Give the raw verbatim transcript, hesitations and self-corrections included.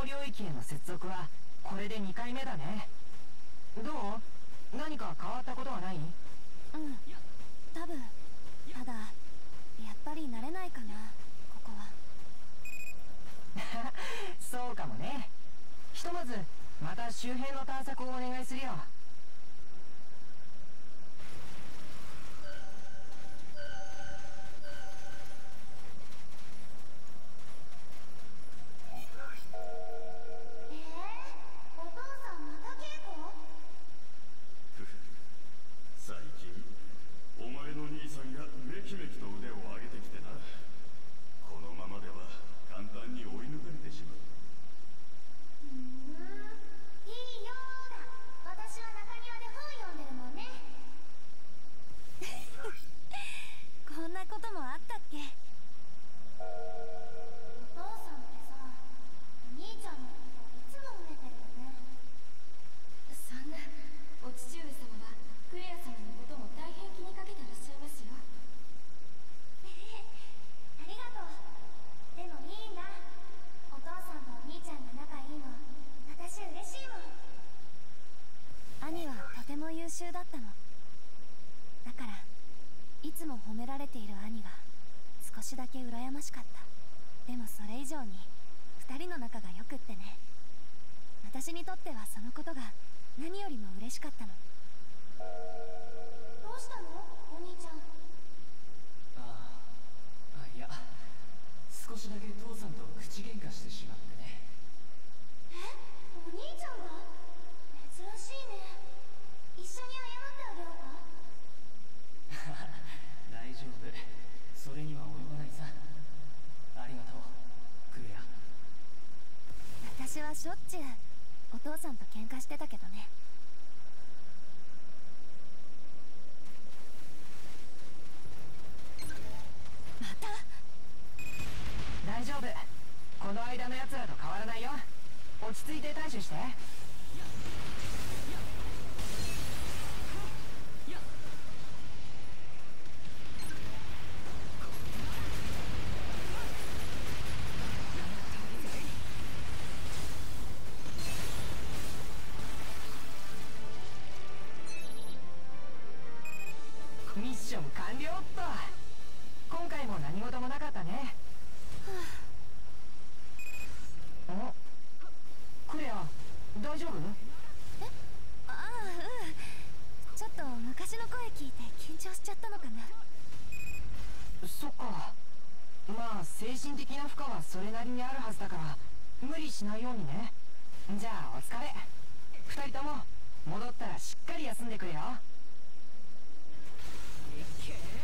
領域への接続はこれでにかいめだね。どう？何か変わったことはない？ うん、多分。ただやっぱり慣れないかな、ここは。 そうかもね。ひとまずまた周辺の探索をお願いするよ。 優秀だったの。だからいつも褒められている兄が少しだけ羨ましかった。でもそれ以上にふたりの仲が良くってね。私にとってはそのことが何よりも嬉しかったの。 どうしたのお兄ちゃん。 ああ、いや少しだけ父さんと口喧嘩してしまってね。 え、お兄ちゃんが？珍しいね。一緒に謝ってあげようか。 大丈夫、それには及ばないさ。ありがとうクレア。 私はしょっちゅうお父さんと喧嘩してたけどね。また？ 大丈夫、この間のやつらと変わらないよ。落ち着いて対処して。ミッション完了っと。今回も何事もなかったね。お、クレア大丈夫？ え、ああ、うん。ちょっと昔の声聞いて緊張しちゃったのかな。 そっか。まあ精神的な負荷はそれなりにあるはずだから無理しないようにね。じゃあお疲れ。ふたりとも戻ったらしっかり休んでくれよ。 いけー。